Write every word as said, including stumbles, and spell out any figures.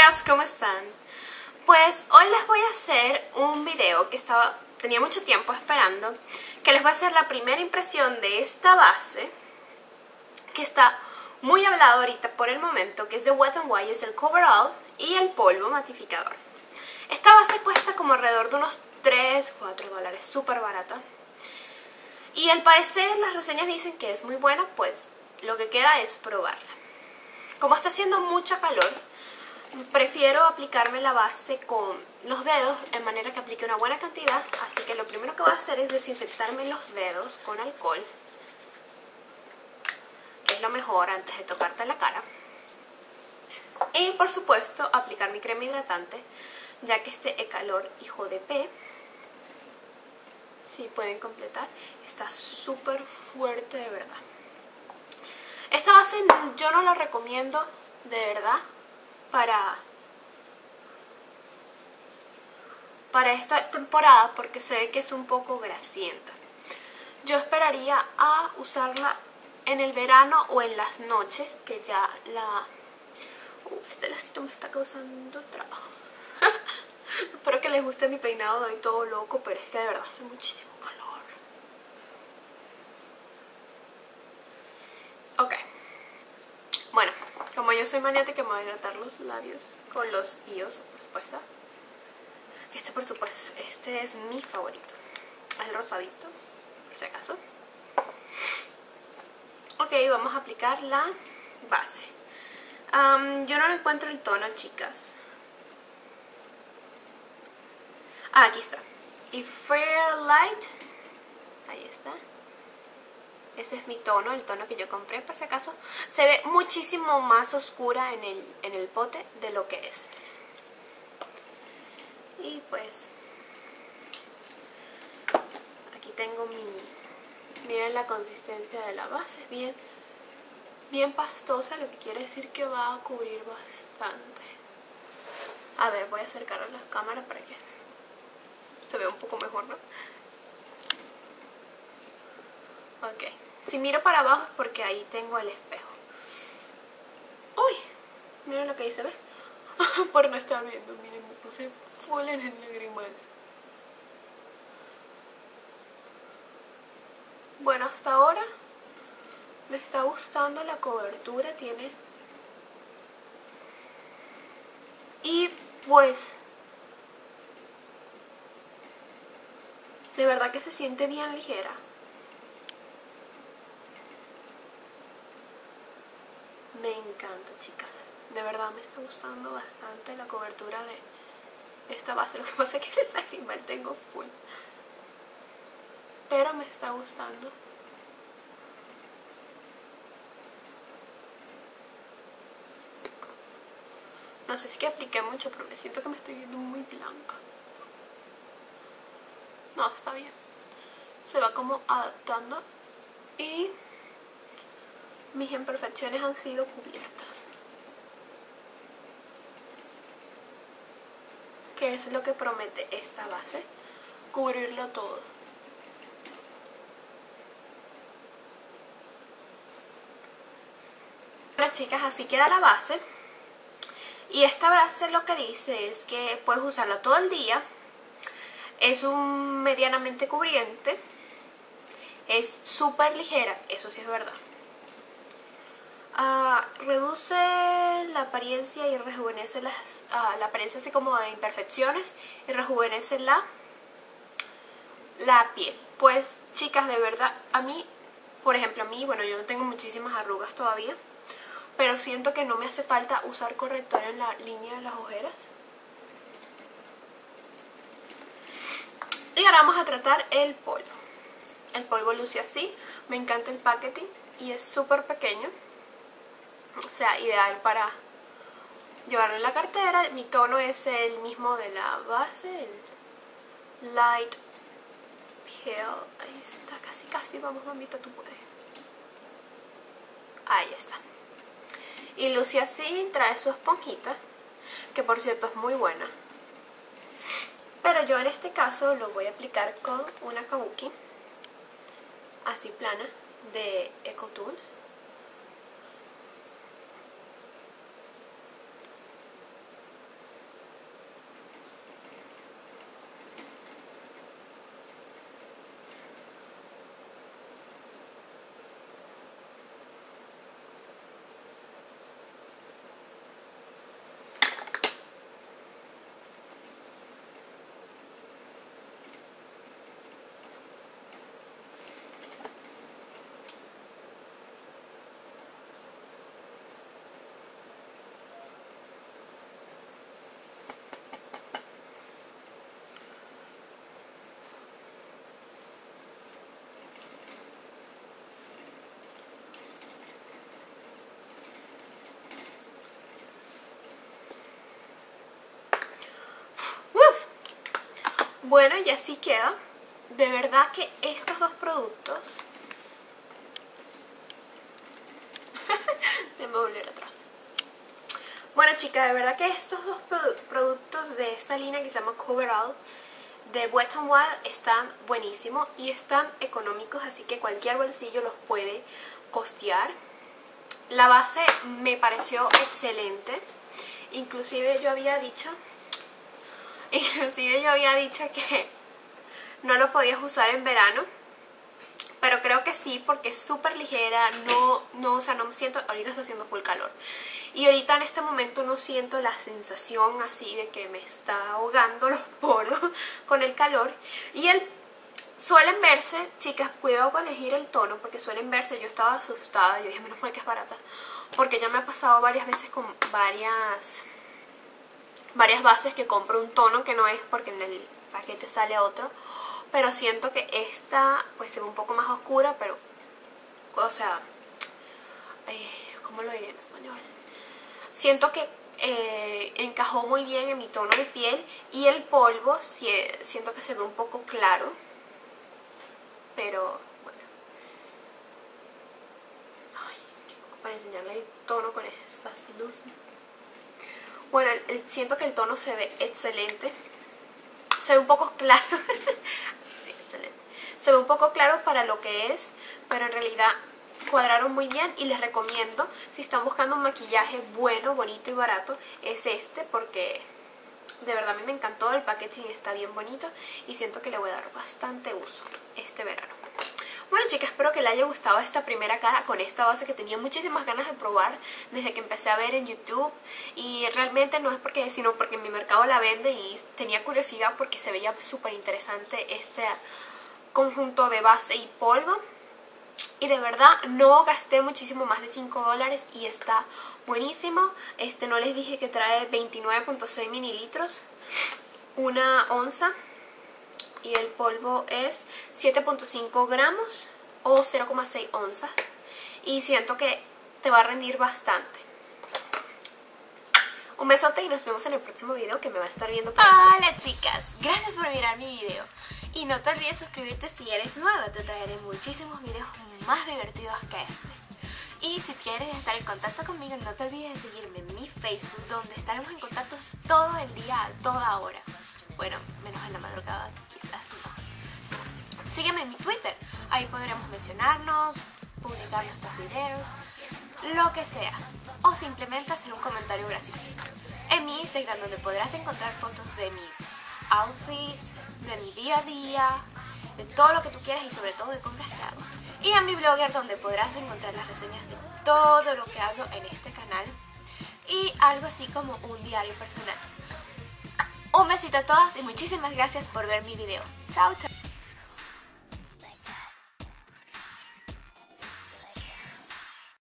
chicas, ¿cómo están? Pues hoy les voy a hacer un video que estaba tenía mucho tiempo esperando, que les voy a hacer la primera impresión de esta base, que está muy hablado ahorita por el momento, que es de Wet n Wild, es el Coverall y el polvo matificador. Esta base cuesta como alrededor de unos tres, cuatro dólares, súper barata. Y al parecer las reseñas dicen que es muy buena, pues lo que queda es probarla. Como está haciendo mucha calor, prefiero aplicarme la base con los dedos, en manera que aplique una buena cantidad. Así que lo primero que voy a hacer es desinfectarme los dedos con alcohol, que es lo mejor antes de tocarte la cara. Y por supuesto aplicar mi crema hidratante, ya que este calor hijo de P, si pueden completar, está súper fuerte de verdad. Esta base yo no la recomiendo de verdad para, para esta temporada, porque se ve que es un poco grasienta. Yo esperaría a usarla en el verano o en las noches, que ya la... Uh, este lacito me está causando trabajo. Espero que les guste mi peinado de hoy todo loco, pero es que de verdad hace muchísimo calor. Ok. Bueno, como yo soy maniática, me voy a hidratar los labios con los ios, por supuesto. Este, por supuesto, este es mi favorito. El rosadito, por si acaso. Ok, vamos a aplicar la base. Um, yo no encuentro el tono, chicas. Ah, aquí está. Y Fair Light. Ahí está. Ese es mi tono, el tono que yo compré, por si acaso. Se ve muchísimo más oscura en el, en el pote de lo que es. Y pues aquí tengo mi... Miren la consistencia de la base. Es bien, bien pastosa, lo que quiere decir que va a cubrir bastante. A ver, voy a acercar a la cámara para que se vea un poco mejor, ¿no? Ok. Si miro para abajo es porque ahí tengo el espejo. ¡Uy! Miren lo que dice, ¿ves? Por no estar viendo, miren, me puse full en el lagrimal. Bueno, hasta ahora me está gustando la cobertura, tiene... Y pues... de verdad que se siente bien ligera. Me encanta, chicas. De verdad me está gustando bastante la cobertura de esta base. Lo que pasa es que el lagrimal tengo full, pero me está gustando. No sé si que apliqué mucho, pero me siento que me estoy viendo muy blanca. No, está bien. Se va como adaptando y mis imperfecciones han sido cubiertas. Que es lo que promete esta base, cubrirlo todo. Bueno, chicas, así queda la base. Y esta base lo que dice es que puedes usarla todo el día. Es un medianamente cubriente. Es súper ligera, eso sí es verdad. Uh, reduce la apariencia y rejuvenece las, uh, la apariencia así como de imperfecciones y rejuvenece la, la piel. Pues chicas, de verdad, a mí, por ejemplo, a mí, bueno, yo no tengo muchísimas arrugas todavía, pero siento que no me hace falta usar corrector en la línea de las ojeras. Y ahora vamos a tratar el polvo. El polvo luce así, me encanta el packaging y es súper pequeño. O sea, ideal para llevarlo en la cartera. Mi tono es el mismo de la base, el Light Pale. Ahí está, casi casi, vamos mamita, tú puedes. Ahí está. Y luce así, trae su esponjita, que por cierto es muy buena. Pero yo en este caso lo voy a aplicar con una kabuki, así plana, de EcoTools. Bueno, y así queda. De verdad que estos dos productos... Déjame volver atrás. Bueno, chicas, de verdad que estos dos produ productos de esta línea que se llama Coverall de Wet n Wild están buenísimos y están económicos, así que cualquier bolsillo los puede costear. La base me pareció excelente. Inclusive yo había dicho Inclusive yo había dicho que no lo podías usar en verano, pero creo que sí, porque es súper ligera. No, no, o sea, no me siento... Ahorita está haciendo full calor y ahorita en este momento no siento la sensación así de que me está ahogando los poros con el calor. Y el suelen verse, chicas, cuidado con elegir el tono, porque suelen verse, yo estaba asustada, yo dije menos mal que es barata, porque ya me ha pasado varias veces con varias varias bases que compro un tono que no es, porque en el paquete sale otro, pero siento que esta pues se ve un poco más oscura, pero, o sea, eh, ¿cómo lo diré en español? Siento que eh, encajó muy bien en mi tono de piel, y el polvo si, siento que se ve un poco claro, pero bueno. Ay, es que para enseñarle el tono con estas luces. Bueno, el, el, siento que el tono se ve excelente. Se ve un poco claro. Sí, excelente. Se ve un poco claro para lo que es, pero en realidad cuadraron muy bien, y les recomiendo, si están buscando un maquillaje bueno, bonito y barato, es este, porque de verdad a mí me encantó. El packaging está bien bonito y siento que le voy a dar bastante uso este verano. Bueno, chicas, espero que les haya gustado esta primera cara con esta base que tenía muchísimas ganas de probar desde que empecé a ver en YouTube, y realmente no es porque, sino porque mi mercado la vende y tenía curiosidad porque se veía súper interesante este conjunto de base y polvo. Y de verdad no gasté muchísimo, más de cinco dólares, y está buenísimo. Este no les dije que trae veintinueve punto seis mililitros, una onza, y el polvo es siete punto cinco gramos o cero coma seis onzas, y siento que te va a rendir bastante. Un besote y nos vemos en el próximo video, que me va a estar viendo por aquí. Hola, chicas, gracias por mirar mi video. Y no te olvides suscribirte si eres nueva, te traeré muchísimos videos más divertidos que este. Y si quieres estar en contacto conmigo, no te olvides de seguirme en mi Facebook, donde estaremos en contacto todo el día, a toda hora. Bueno, menos en la madrugada, quizás no. Sígueme en mi Twitter, ahí podremos mencionarnos, publicar nuestros videos, lo que sea. O simplemente hacer un comentario gracioso. En mi Instagram, donde podrás encontrar fotos de mis outfits, de mi día a día, de todo lo que tú quieras, y sobre todo de compras que hago. Y en mi blogger, donde podrás encontrar las reseñas de todo lo que hablo en este canal, y algo así como un diario personal. Un besito a todas y muchísimas gracias por ver mi video. Chao, chao.